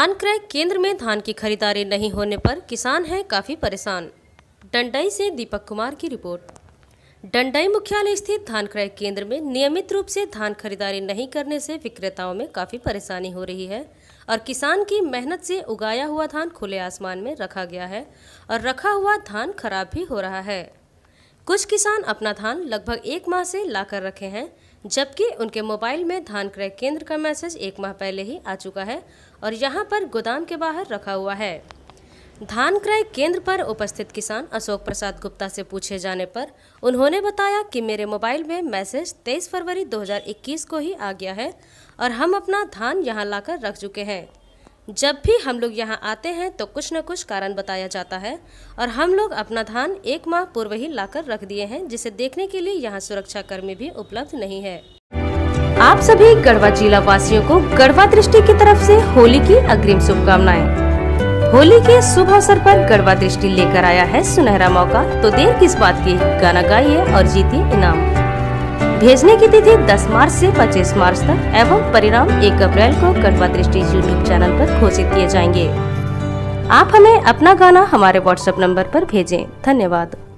धान क्रय केंद्र में धान की खरीदारी नहीं होने पर किसान हैं काफ़ी परेशान। डंडई से दीपक कुमार की रिपोर्ट। डंडई मुख्यालय स्थित धान क्रय केंद्र में नियमित रूप से धान खरीदारी नहीं करने से विक्रेताओं में काफ़ी परेशानी हो रही है और किसान की मेहनत से उगाया हुआ धान खुले आसमान में रखा गया है और रखा हुआ धान खराब भी हो रहा है। कुछ किसान अपना धान लगभग 1 माह से लाकर रखे हैं, जबकि उनके मोबाइल में धान क्रय केंद्र का मैसेज 1 माह पहले ही आ चुका है और यहां पर गोदाम के बाहर रखा हुआ है। धान क्रय केंद्र पर उपस्थित किसान अशोक प्रसाद गुप्ता से पूछे जाने पर उन्होंने बताया कि मेरे मोबाइल में मैसेज 23 फरवरी 2021 को ही आ गया है और हम अपना धान यहां लाकर रख चुके हैं। जब भी हम लोग यहां आते हैं तो कुछ न कुछ कारण बताया जाता है और हम लोग अपना धान 1 माह पूर्व ही लाकर रख दिए हैं, जिसे देखने के लिए यहां सुरक्षा कर्मी भी उपलब्ध नहीं है। आप सभी गढ़वा जिला वासियों को गढ़वा दृष्टि की तरफ से होली की अग्रिम शुभकामनाएं। होली के शुभ अवसर पर गढ़वा दृष्टि लेकर आया है सुनहरा मौका, तो देर किस बात की, गाना गाइए और जीतिए इनाम। भेजने की तिथि 10 मार्च से 25 मार्च तक एवं परिणाम 1 अप्रैल को गढ़वा दृष्टि यूट्यूब चैनल पर घोषित किए जाएंगे। आप हमें अपना गाना हमारे व्हाट्सएप नंबर पर भेजें। धन्यवाद।